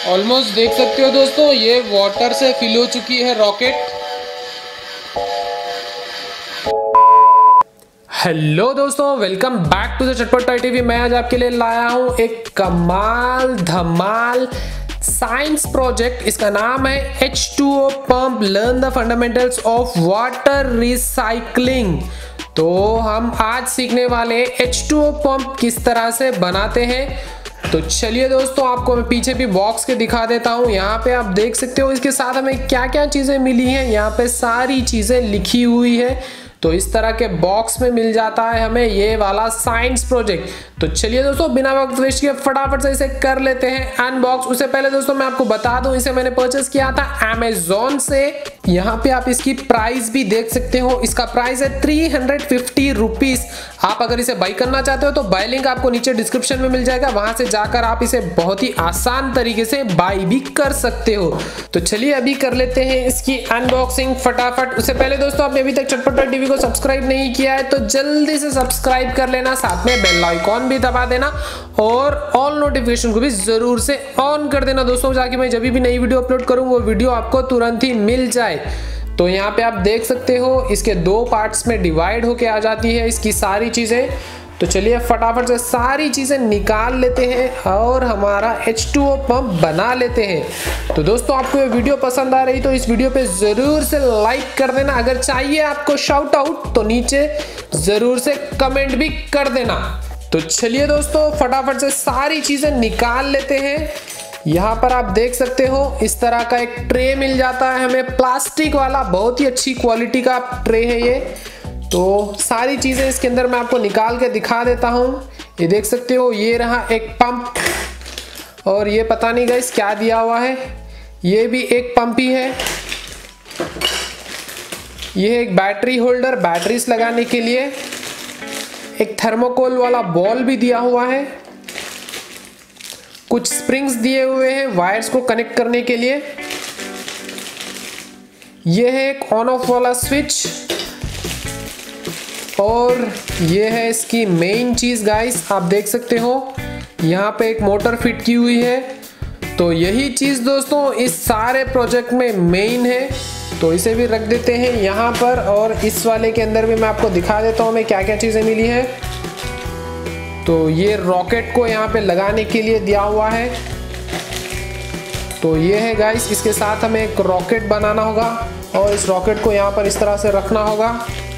Almost देख सकते हो दोस्तों, ये वाटर से फिल हो चुकी है रॉकेट। हेलो दोस्तों, welcome back to the Chatpata TV. मैं आज आपके लिए लाया हूं एक कमाल धमाल साइंस प्रोजेक्ट। इसका नाम है H2O pump learn the fundamentals of water recycling. तो हम आज सीखने वाले H2O पंप किस तरह से बनाते हैं। तो चलिए दोस्तों, आपको मैं पीछे भी बॉक्स के दिखा देता हूँ। यहाँ पे आप देख सकते हो इसके साथ हमें क्या क्या चीजें मिली हैं। यहाँ पे सारी चीजें लिखी हुई है। तो इस तरह के बॉक्स में मिल जाता है हमें ये वाला साइंस प्रोजेक्ट। तो चलिए दोस्तों, बिना वक्त वेस्ट किए फटाफट से इसे कर लेते हैं अनबॉक्स। उससे पहले दोस्तों मैं आपको बता दूं, इसे मैंने परचेस किया था Amazon से। यहाँ पे आप इसकी प्राइस भी देख सकते हो। इसका प्राइस है 350 रुपीज। आप अगर इसे बाई करना चाहते हो तो बाय लिंक आपको नीचे डिस्क्रिप्शन में मिल जाएगा। वहां से जाकर आप इसे बहुत ही आसान तरीके से बाई भी कर सकते हो। तो चलिए अभी कर लेते हैं इसकी अनबॉक्सिंग फटाफट। उससे पहले दोस्तों, आपने अभी तक चटपटा टीवी को सब्सक्राइब नहीं किया है तो जल्दी से सब्सक्राइब कर लेना, साथ में बेल आइकॉन भी दबा देना और ऑल नोटिफिकेशन को भी जरूर से ऑन कर देना दोस्तों, ताकि मैं जब भी नई वीडियो अपलोड करूं वो वीडियो आपको तुरंत ही मिल जाए। तो यहाँ पे आप देख सकते हो इसके दो पार्ट्स में डिवाइड होके आ जाती है इसकी सारी चीजें। तो चलिए फटाफट से सारी चीजें निकाल लेते हैं और हमारा H2O पंप बना लेते हैं। तो दोस्तों, आपको ये वीडियो पसंद आ रही तो इस वीडियो पे जरूर से लाइक कर देना। अगर चाहिए आपको शाउट आउट तो नीचे जरूर से कमेंट भी कर देना। तो चलिए दोस्तों, फटाफट से सारी चीजें निकाल लेते हैं। यहाँ पर आप देख सकते हो इस तरह का एक ट्रे मिल जाता है हमें, प्लास्टिक वाला, बहुत ही अच्छी क्वालिटी का ट्रे है ये। तो सारी चीजें इसके अंदर मैं आपको निकाल के दिखा देता हूँ। ये देख सकते हो, ये रहा एक पंप और ये पता नहीं गाइस क्या दिया हुआ है। ये भी एक पंप ही है। ये एक बैटरी होल्डर, बैटरीज लगाने के लिए। एक थर्मोकोल वाला बॉल भी दिया हुआ है। कुछ स्प्रिंग्स दिए हुए हैं वायर्स को कनेक्ट करने के लिए। यह है एक ऑन ऑफ वाला स्विच और ये है इसकी मेन चीज गाइस। आप देख सकते हो यहाँ पे एक मोटर फिट की हुई है। तो यही चीज दोस्तों इस सारे प्रोजेक्ट में मेन है। तो इसे भी रख देते हैं यहाँ पर और इस वाले के अंदर भी मैं आपको दिखा देता हूँ हमें क्या क्या चीजें मिली है। तो ये रॉकेट को यहाँ पे लगाने के लिए दिया हुआ है। तो ये है गाइस, इसके साथ हमें एक रॉकेट बनाना होगा और इस रॉकेट को यहाँ पर इस तरह से रखना होगा।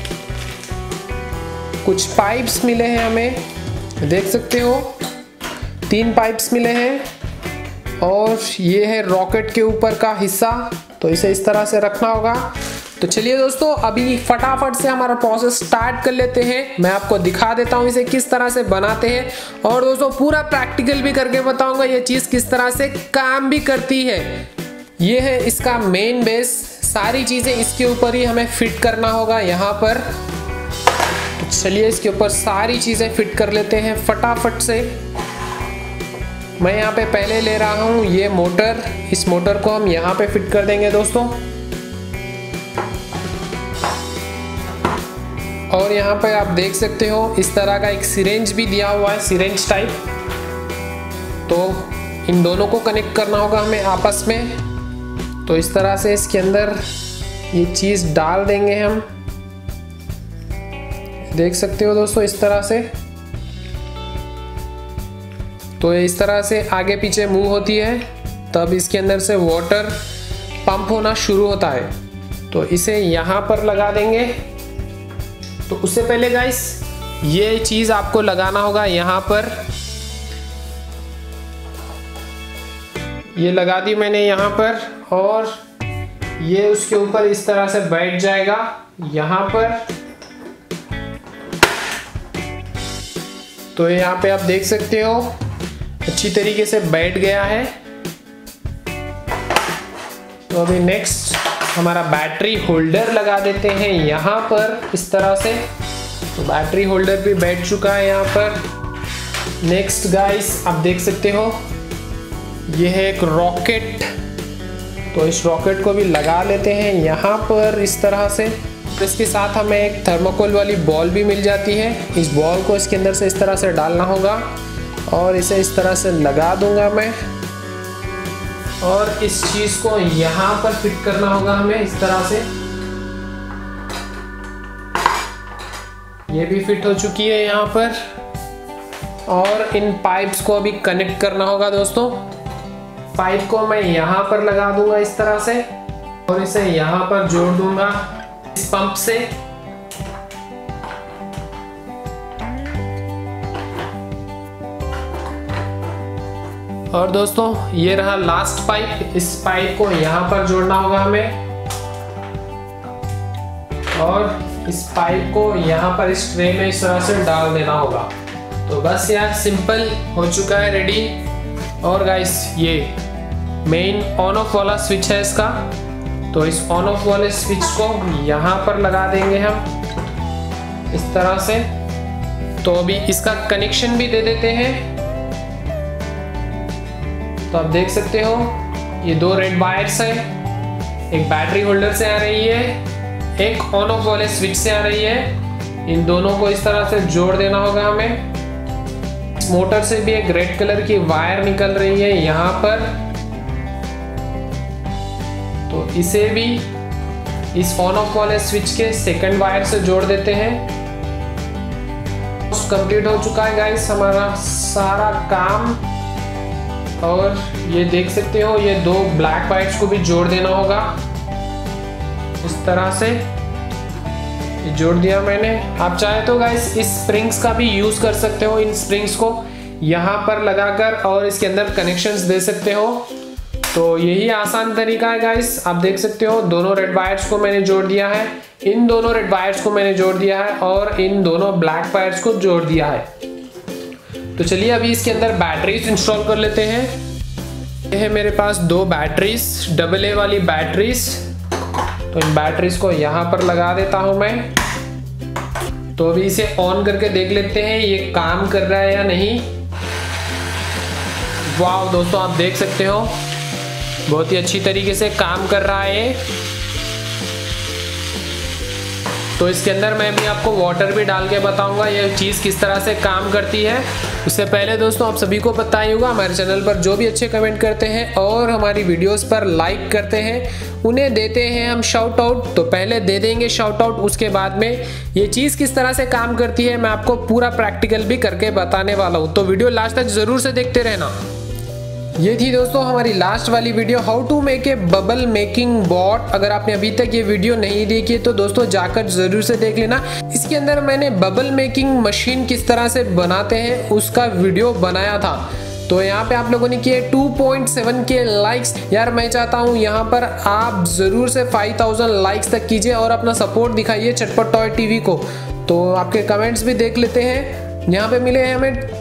कुछ पाइप्स मिले हैं हमें, देख सकते हो 3 पाइप्स मिले हैं और ये है रॉकेट के ऊपर का हिस्सा। तो इसे इस तरह से रखना होगा। तो चलिए दोस्तों, अभी फटाफट से हमारा प्रोसेस स्टार्ट कर लेते हैं। मैं आपको दिखा देता हूँ इसे किस तरह से बनाते हैं और दोस्तों पूरा प्रैक्टिकल भी करके बताऊंगा ये चीज किस तरह से काम भी करती है। ये है इसका मेन बेस, सारी चीजें इसके ऊपर ही हमें फिट करना होगा यहाँ पर। तो चलिए इसके ऊपर सारी चीजें फिट कर लेते हैं फटाफट से। मैं यहाँ पे पहले ले रहा हूँ ये मोटर। इस मोटर को हम यहाँ पे फिट कर देंगे दोस्तों। और यहाँ पे आप देख सकते हो इस तरह का एक सिरेंज भी दिया हुआ है, सिरेंज टाइप। तो इन दोनों को कनेक्ट करना होगा हमें आपस में। तो इस तरह से इसके अंदर ये चीज डाल देंगे हम, देख सकते हो दोस्तों इस तरह से। तो इस तरह से आगे पीछे मूव होती है तब इसके अंदर से वाटर पंप होना शुरू होता है। तो इसे यहाँ पर लगा देंगे। तो उससे पहले गाइस ये चीज आपको लगाना होगा यहाँ पर। ये लगा दी मैंने यहाँ पर और ये उसके ऊपर इस तरह से बैठ जाएगा यहाँ पर। तो यहाँ पे आप देख सकते हो अच्छी तरीके से बैठ गया है। तो अभी नेक्स्ट हमारा बैटरी होल्डर लगा देते हैं यहाँ पर इस तरह से। तो बैटरी होल्डर भी बैठ चुका है यहाँ पर। नेक्स्ट गाइस आप देख सकते हो ये है एक रॉकेट। तो इस रॉकेट को भी लगा लेते हैं यहाँ पर इस तरह से। इसके साथ हमें एक थर्मोकोल वाली बॉल भी मिल जाती है। इस बॉल को इसके अंदर से इस तरह से डालना होगा और इसे इस तरह से लगा दूंगा मैं। और इस चीज को यहाँ पर फिट करना होगा हमें इस तरह से। ये भी फिट हो चुकी है यहाँ पर, और इन पाइप्स को अभी कनेक्ट करना होगा दोस्तों। पाइप को मैं यहाँ पर लगा दूंगा इस तरह से, और इसे यहाँ पर जोड़ दूंगा इस पंप से। और दोस्तों ये रहा लास्ट पाइप। इस पाइप को यहाँ पर जोड़ना होगा हमें, और इस पाइप को यहाँ पर इस ट्रे में इस तरह से डाल देना होगा। तो बस यार सिंपल हो चुका है, रेडी। और गाइस ये मेन ऑन ऑफ वाला स्विच है इसका, तो इस ऑन ऑफ वाले स्विच को यहाँ पर लगा देंगे हम इस तरह से। तो अभी इसका कनेक्शन भी दे देते हैं। तो आप देख सकते हो ये दो रेड वायर्स हैं, एक बैटरी होल्डर से आ रही है, एक ऑन ऑफ वाले स्विच से आ रही है। इन दोनों को इस तरह से जोड़ देना होगा हमें। इस मोटर से भी एक रेड कलर की वायर निकल रही है यहाँ पर, तो इसे भी इस ऑन ऑफ वाले स्विच के सेकंड वायर से जोड़ देते हैं। कंप्लीट हो चुका है गाइस हमारा सारा काम। और ये देख सकते हो ये दो ब्लैक वायर्स को भी जोड़ देना होगा इस तरह से। ये जोड़ दिया मैंने। आप चाहे तो गाइस इस स्प्रिंग्स का भी यूज कर सकते हो, इन स्प्रिंग्स को यहाँ पर लगाकर और इसके अंदर कनेक्शंस दे सकते हो। तो यही आसान तरीका है गाइस। आप देख सकते हो दोनों रेड वायर्स को मैंने जोड़ दिया है, इन दोनों रेड वायर्स को मैंने जोड़ दिया है, और इन दोनों ब्लैक वायर्स को जोड़ दिया है। तो चलिए अभी इसके अंदर बैटरीज इंस्टॉल कर लेते हैं। ये है मेरे पास दो बैटरीज, AA वाली बैटरीज। तो इन बैटरीज को यहाँ पर लगा देता हूँ मैं। तो अभी इसे ऑन करके देख लेते हैं ये काम कर रहा है या नहीं। वाह दोस्तों आप देख सकते हो बहुत ही अच्छी तरीके से काम कर रहा है। तो इसके अंदर मैं भी आपको वाटर भी डाल के बताऊंगा ये चीज़ किस तरह से काम करती है। उससे पहले दोस्तों आप सभी को पता ही होगा हमारे चैनल पर जो भी अच्छे कमेंट करते हैं और हमारी वीडियोस पर लाइक करते हैं उन्हें देते हैं हम शाउट आउट। तो पहले दे देंगे शाउट आउट, उसके बाद में ये चीज़ किस तरह से काम करती है मैं आपको पूरा प्रैक्टिकल भी करके बताने वाला हूँ। तो वीडियो लास्ट तक जरूर से देखते रहना। ये थी दोस्तों हमारी लास्ट वाली video, how to make a bubble making bot. अगर आपने अभी तक ये वीडियो नहीं देखी है तो दोस्तों जाकर जरूर से देख लेना। इसके अंदर मैंने बबल मेकिंग मशीन किस तरह से बनाते हैं उसका वीडियो बनाया था। तो यहाँ पे आप लोगों ने किए 2.7 के लाइक्स। यार मैं चाहता हूँ यहाँ पर आप जरूर से 5000 लाइक्स तक कीजिए और अपना सपोर्ट दिखाइए चटपट टॉय टीवी को। तो आपके कमेंट्स भी देख लेते हैं। यहाँ पे मिले हैं हमें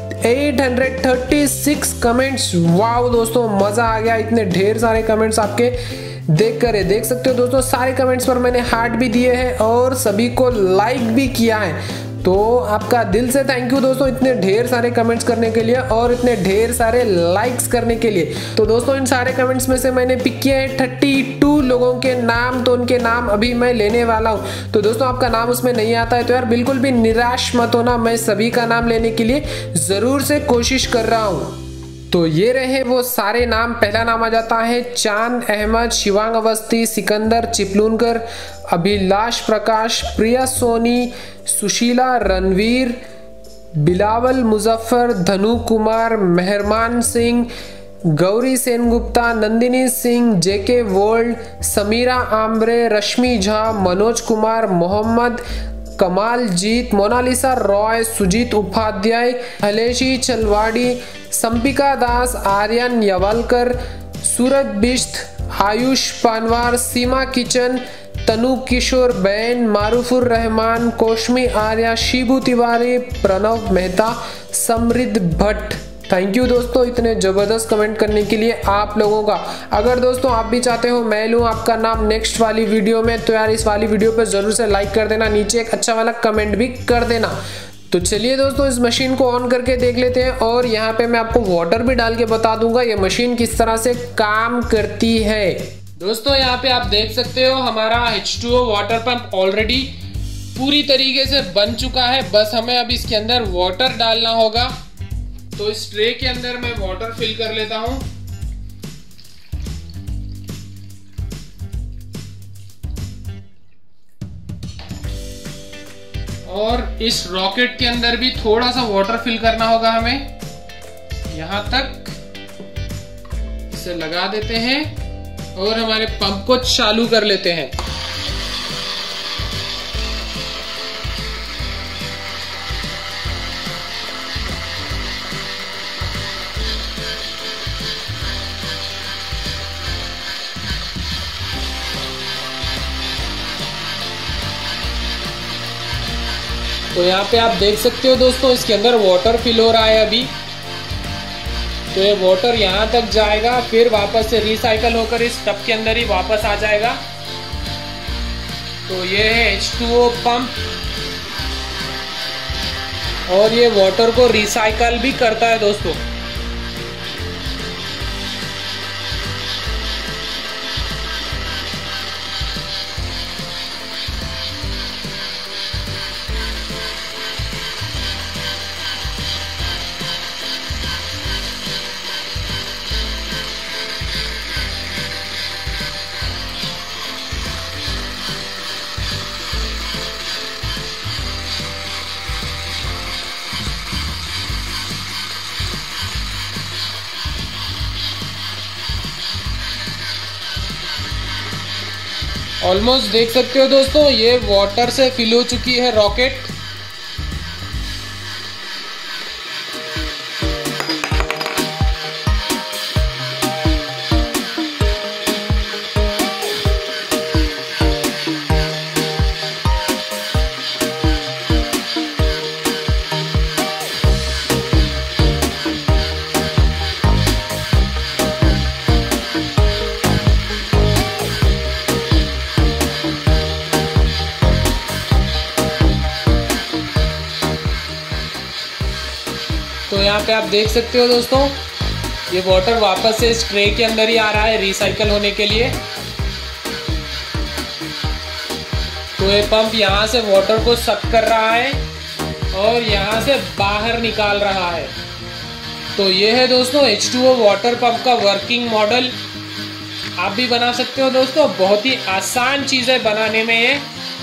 836 कमेंट्स। वाव दोस्तों मजा आ गया, इतने ढेर सारे कमेंट्स आपके देख सकते हो दोस्तों। सारे कमेंट्स पर मैंने हार्ट भी दिए हैं और सभी को लाइक भी किया है। तो आपका दिल से थैंक यू दोस्तों इतने ढेर सारे कमेंट्स करने के लिए और इतने ढेर सारे लाइक्स करने के लिए। तो दोस्तों इन सारे कमेंट्स में से मैंने पिक किए हैं 32 लोगों के नाम। तो उनके नाम अभी मैं लेने वाला हूँ। तो दोस्तों आपका नाम उसमें नहीं आता है तो यार बिल्कुल भी निराश मत होना, मैं सभी का नाम लेने के लिए जरूर से कोशिश कर रहा हूँ। तो ये रहे वो सारे नाम। पहला नाम आ जाता है चांद अहमद, शिवांग अवस्थी, सिकंदर चिपलूनकर, अभिलाष प्रकाश, प्रिया सोनी, सुशीला रणवीर, बिलावल मुजफ्फर, धनु कुमार, मेहरमान सिंह, गौरी सेनगुप्ता, नंदिनी सिंह, जेके वोल्ड, Sameera Ambre, Rashmi Jha, Manoj Kumar, Mohammad Kamaljeet, Monalisa Roy, Sujeet Upadhyay, Haleshi Chalwadi, Sampika Das, Aryan Yavalkar, Suraj Bisht, Ayush Panwar, Seema kitchen, Tanu Kishore Bain, Marufur Rahman, Koshmi Arya, Shibu Tiwari, Pranav Mehta, Samriddh Bhatt. Thank you दोस्तों इतने जबरदस्त कमेंट करने के लिए आप लोगों का। अगर दोस्तों आप भी चाहते हो मैं लूँ आपका नाम नेक्स्ट वाली वीडियो में तो यार इस वाली वीडियो पर जरूर से लाइक कर देना, नीचे एक अच्छा वाला कमेंट भी कर देना। तो चलिए दोस्तों इस मशीन को ऑन करके देख लेते हैं और यहाँ पे मैं आपको वाटर भी डाल के बता दूंगा ये मशीन किस तरह से काम करती है। दोस्तों यहाँ पे आप देख सकते हो हमारा H2O वाटर पंप ऑलरेडी पूरी तरीके से बन चुका है। बस हमें अब इसके अंदर वाटर डालना होगा। तो इस ट्रे के अंदर मैं वाटर फिल कर लेता हूँ। और इस रॉकेट के अंदर भी थोड़ा सा वाटर फिल करना होगा हमें। यहाँ तक इसे लगा देते हैं और हमारे पंप को चालू कर लेते हैं। तो यहाँ पे आप देख सकते हो दोस्तों, इसके अंदर वाटर फिल हो रहा है अभी। तो ये वाटर यहाँ तक जाएगा, फिर वापस से रिसाइकल होकर इस टब के अंदर ही वापस आ जाएगा। तो ये है H2O पंप और ये वाटर को रिसाइकल भी करता है दोस्तों। ऑलमोस्ट देख सकते हो दोस्तों, ये वाटर से फिल हो चुकी है रॉकेट। तो यहाँ पे आप देख सकते हो दोस्तों, ये वाटर वापस से इस ट्रे के अंदर ही आ रहा है रिसाइकल होने के लिए। तो ये पंप यहाँ से वाटर को सक कर रहा है और यहाँ से बाहर निकाल रहा है। तो ये है दोस्तों H2O वाटर पंप का वर्किंग मॉडल। आप भी बना सकते हो दोस्तों, बहुत ही आसान चीज है बनाने में ये।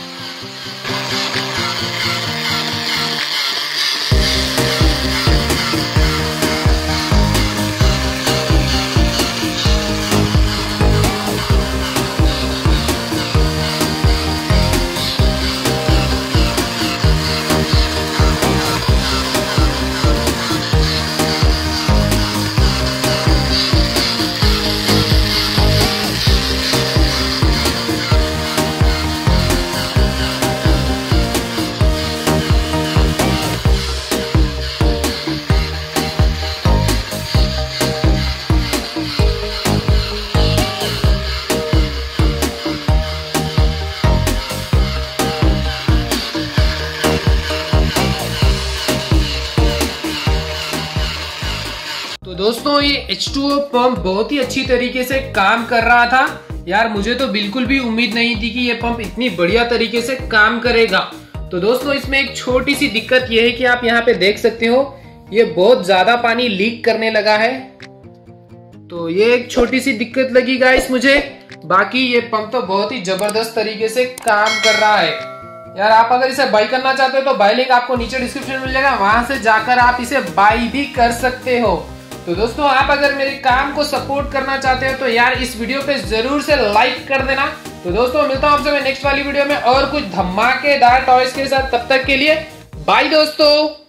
तो दोस्तों ये H2O पंप बहुत ही अच्छी तरीके से काम कर रहा था यार। मुझे तो बिल्कुल भी उम्मीद नहीं थी कि ये पंप इतनी बढ़िया तरीके से काम करेगा। तो दोस्तों इसमें एक छोटी सी दिक्कत ये है कि आप यहाँ पे देख सकते हो, ये बहुत ज्यादा पानी लीक करने लगा है। तो ये एक छोटी सी दिक्कत लगी गाइस मुझे। बाकी ये पंप तो बहुत ही जबरदस्त तरीके से काम कर रहा है यार। आप अगर इसे बाय करना चाहते हो तो बाय लिंक आपको नीचे डिस्क्रिप्शन में मिल जाएगा, वहां से जाकर आप इसे बाय भी कर सकते हो। तो दोस्तों आप अगर मेरे काम को सपोर्ट करना चाहते हो तो यार इस वीडियो पे जरूर से लाइक कर देना। तो दोस्तों मिलता हूं आपसे मैं नेक्स्ट वाली वीडियो में और कुछ धमाकेदार टॉयज के साथ। तब तक के लिए बाय दोस्तों।